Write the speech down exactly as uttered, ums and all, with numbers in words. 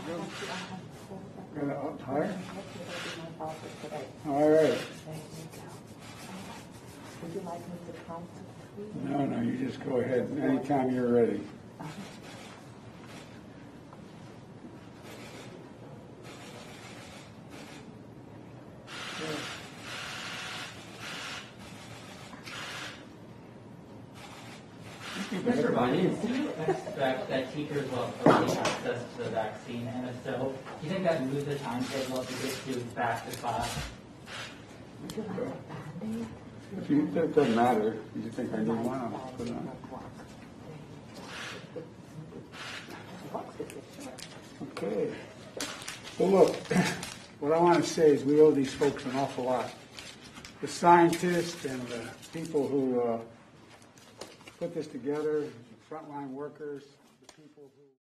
Got it up higher? All right. Would you like me to count? No, no, you just go ahead anytime you're ready. Mister Biden, do you expect that teachers will have access to the vaccine? And if so, do you think that moves the timetable to get students back to class? Would you like a Band-Aid? If you, it doesn't matter. If you think I need one, I'll put it on. Okay. Well, look, what I want to say is we owe these folks an awful lot. The scientists and the people who uh, put this together, the frontline workers, the people who